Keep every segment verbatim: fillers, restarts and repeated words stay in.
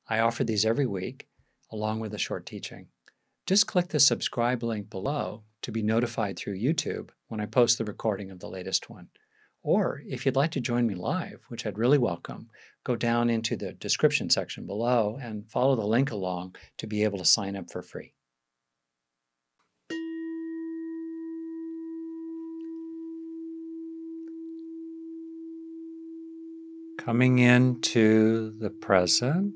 I offer these every week, along with a short teaching. Just click the subscribe link below to be notified through YouTube when I post the recording of the latest one. Or if you'd like to join me live, which I'd really welcome, go down into the description section below and follow the link along to be able to sign up for free. Coming into the present,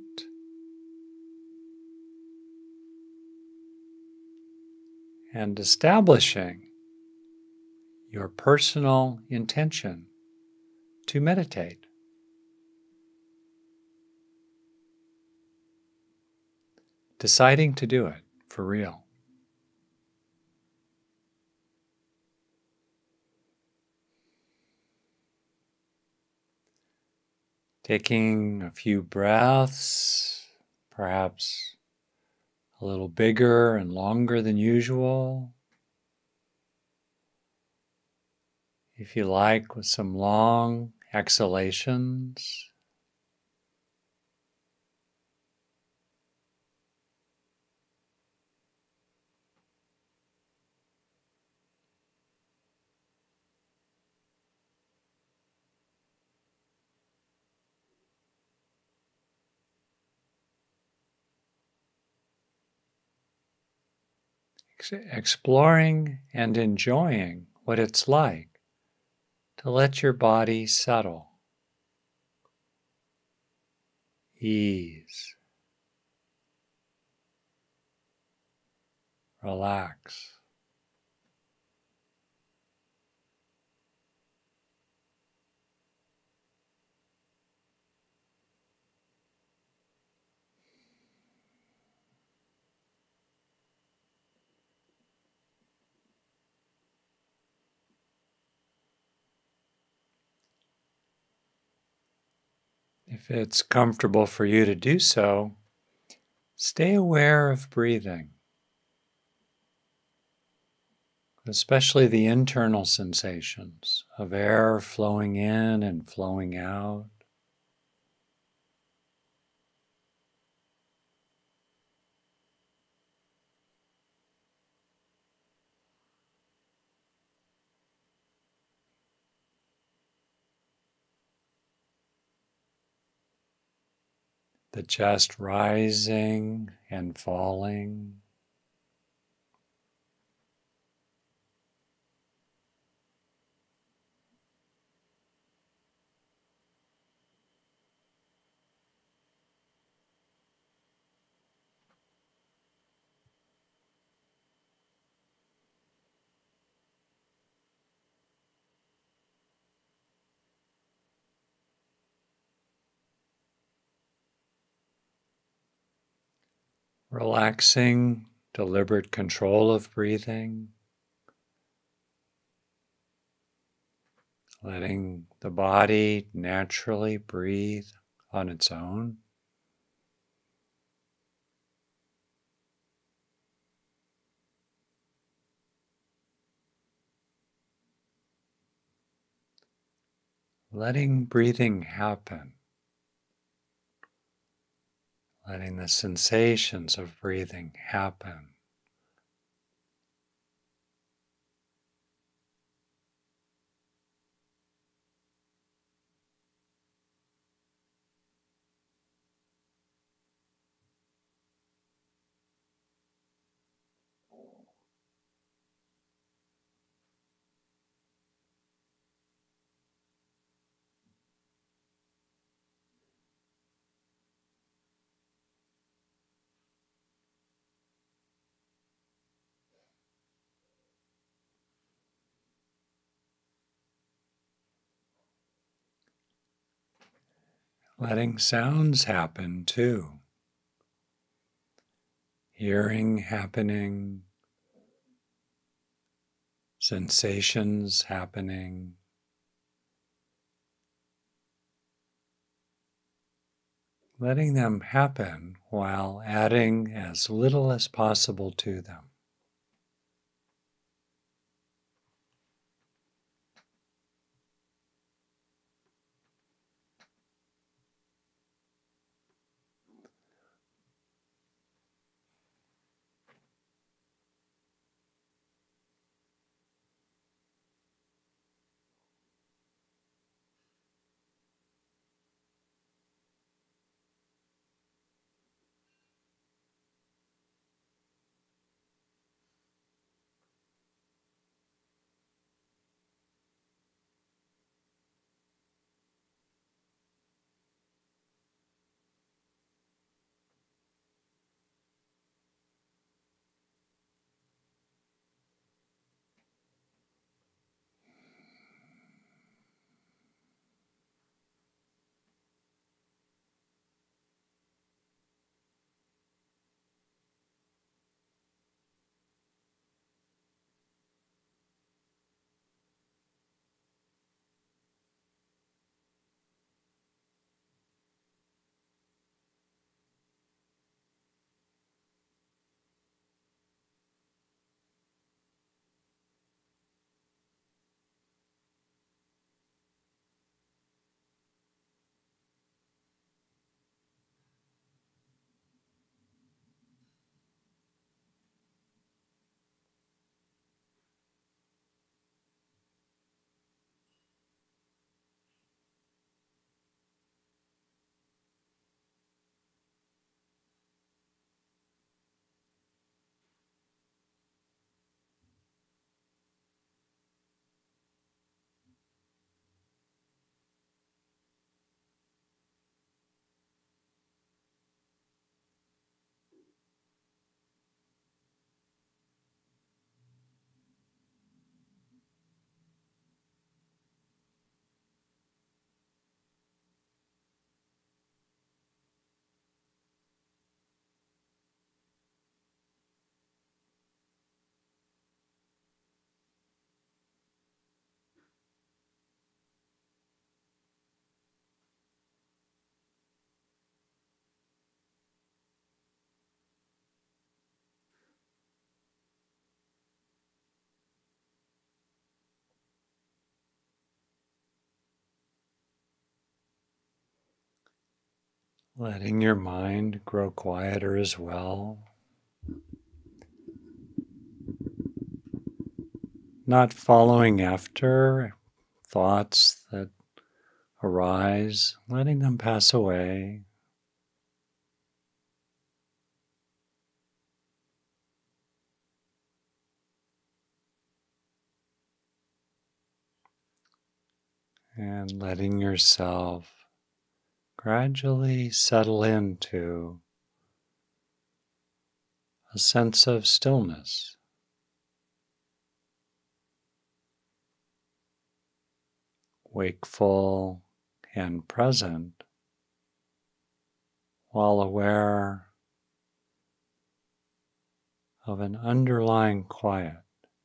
and establishing your personal intention to meditate. Deciding to do it for real. Taking a few breaths, perhaps a little bigger and longer than usual. If you like, with some long exhalations. Exploring and enjoying what it's like to let your body settle, ease, relax. If it's comfortable for you to do so, stay aware of breathing, especially the internal sensations of air flowing in and flowing out. The chest rising and falling. Relaxing, deliberate control of breathing. Letting the body naturally breathe on its own. Letting breathing happen. Letting the sensations of breathing happen. Letting sounds happen too. Hearing happening, sensations happening. Letting them happen while adding as little as possible to them. letting your mind grow quieter as well. Not following after thoughts that arise, letting them pass away. And letting yourself gradually settle into a sense of stillness, wakeful and present, while aware of an underlying quiet.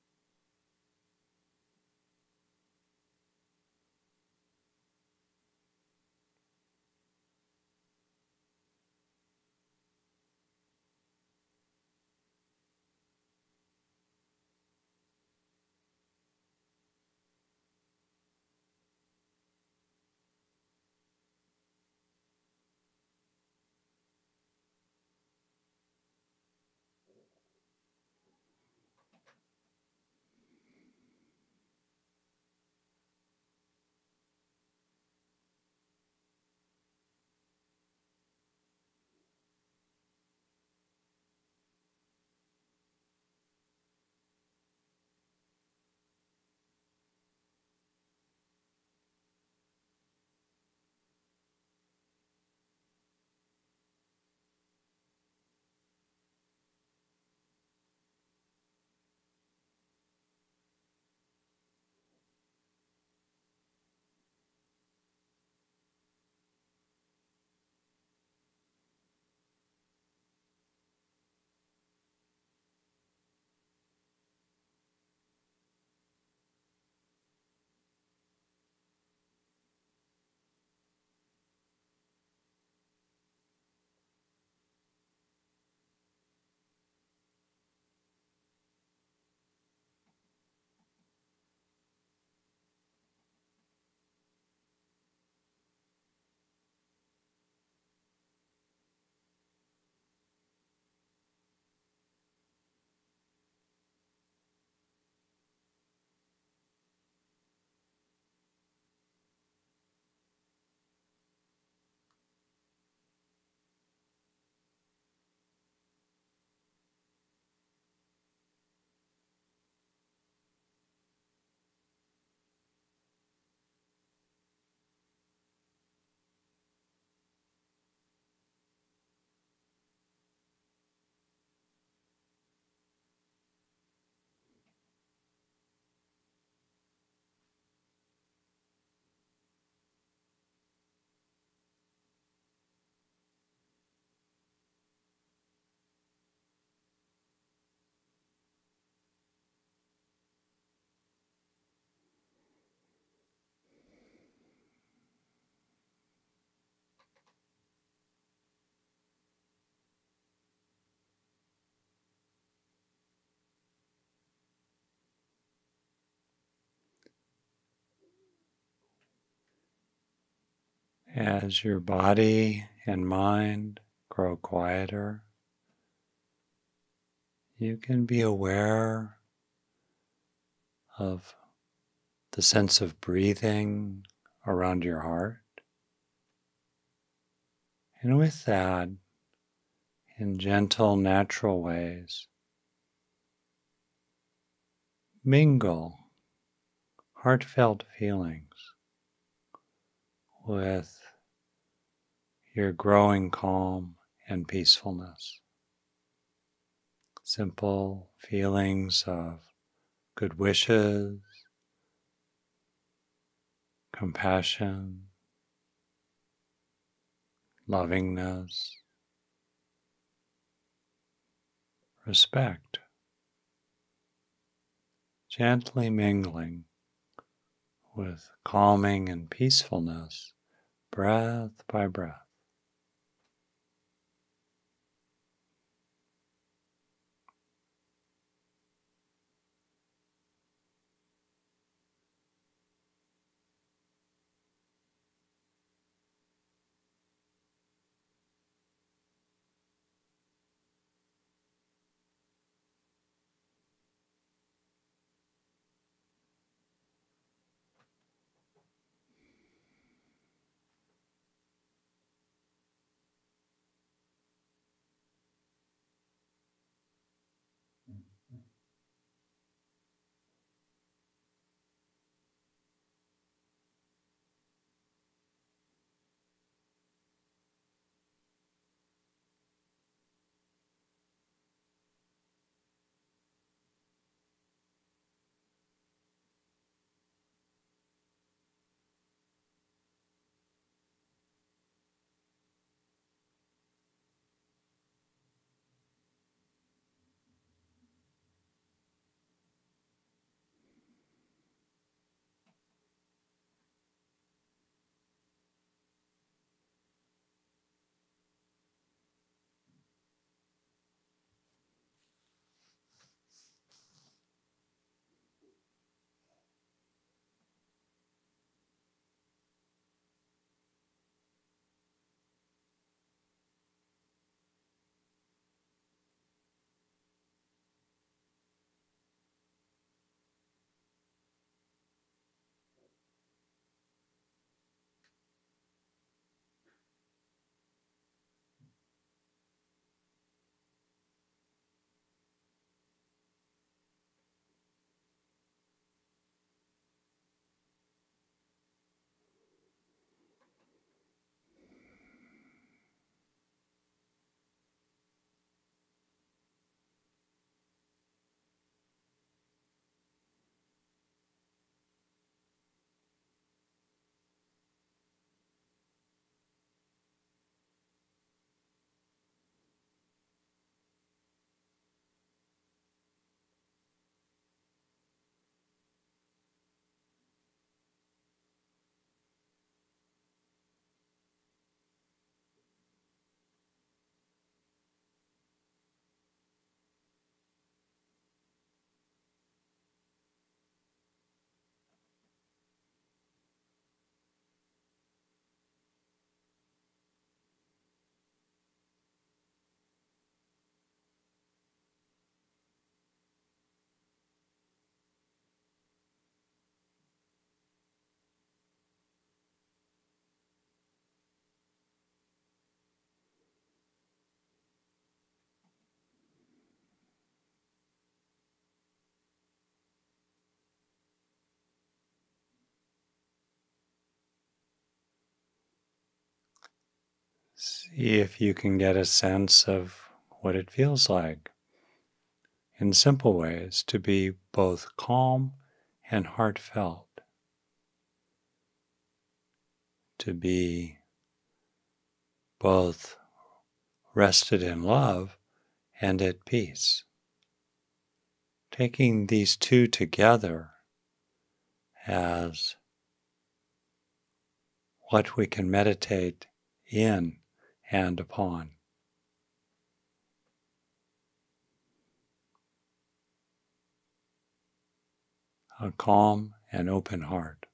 As your body and mind grow quieter, you can be aware of the sense of breathing around your heart. And with that, in gentle, natural ways, mingle heartfelt feelings with your growing calm and peacefulness. Simple feelings of good wishes, compassion, lovingness, respect, gently mingling with calming and peacefulness, breath by breath. See if you can get a sense of what it feels like, in simple ways, to be both calm and heartfelt, to be both rested in love and at peace. Taking these two together as what we can meditate in and upon. A calm and open heart.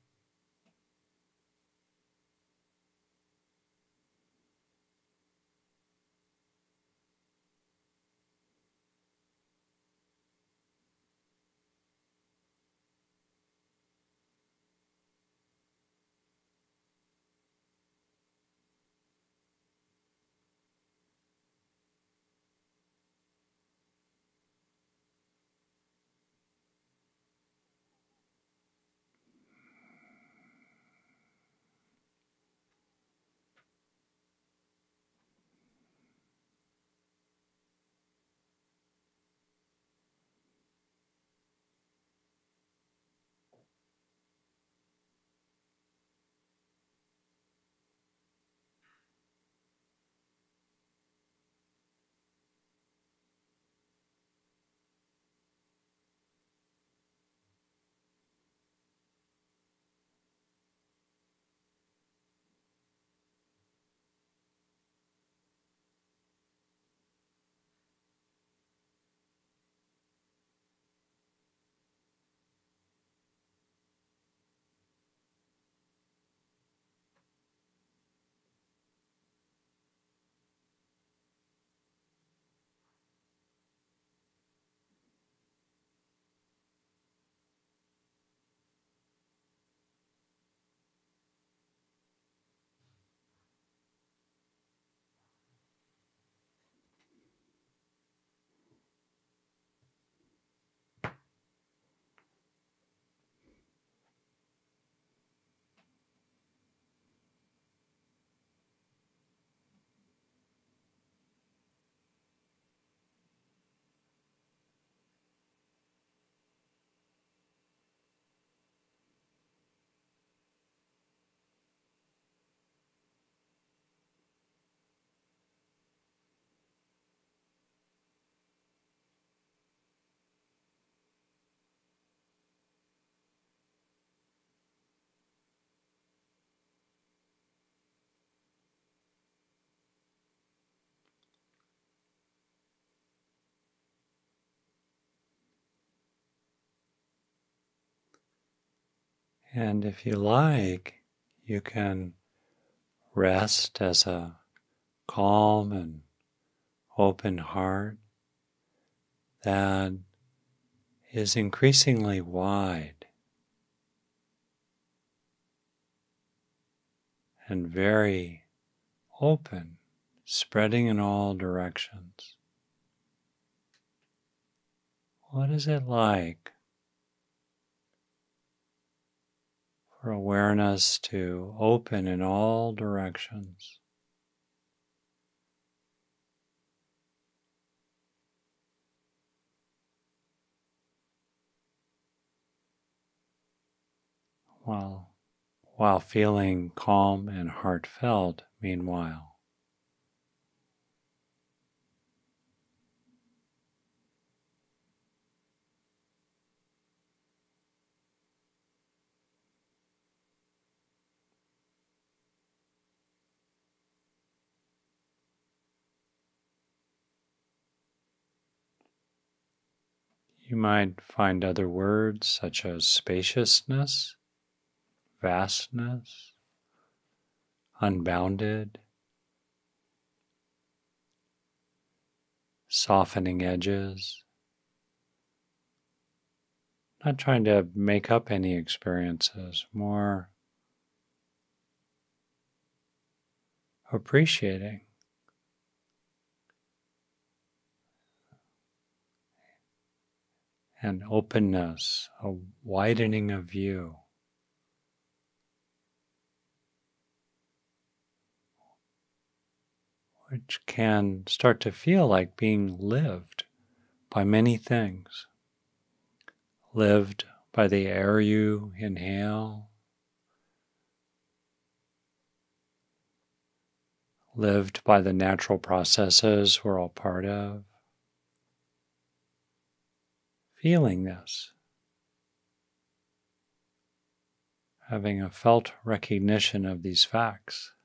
And if you like, you can rest as a calm and open heart that is increasingly wide and very open, spreading in all directions. What is it like for awareness to open in all directions? While, while feeling calm and heartfelt, meanwhile. You might find other words such as spaciousness, vastness, unbounded, softening edges. Not trying to make up any experiences, more appreciating and openness, a widening of view. which can start to feel like being lived by many things. Lived by the air you inhale, lived by the natural processes we're all part of. Feeling this, having a felt recognition of these facts,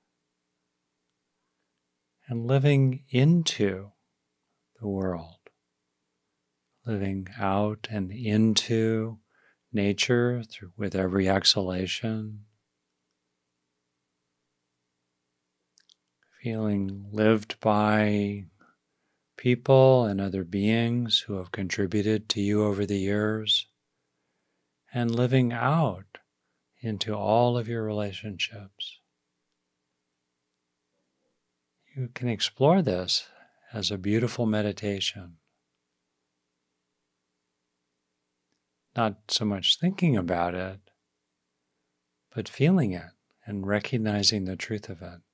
and living into the world, living out and into nature through, with every exhalation, feeling lived by people and other beings who have contributed to you over the years, and living out into all of your relationships. You can explore this as a beautiful meditation. Not so much thinking about it, but feeling it and recognizing the truth of it.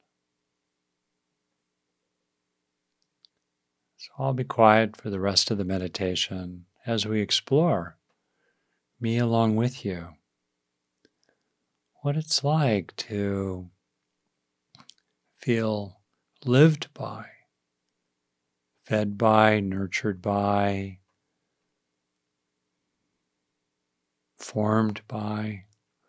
So I'll be quiet for the rest of the meditation as we explore, me along with you, what it's like to feel lived by, fed by, nurtured by, formed by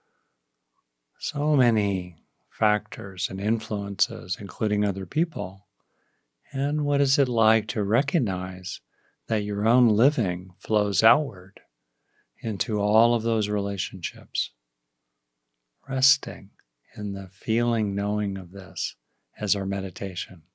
so many factors and influences, including other people. And what is it like to recognize that your own living flows outward into all of those relationships? Resting in the feeling, knowing of this as our meditation.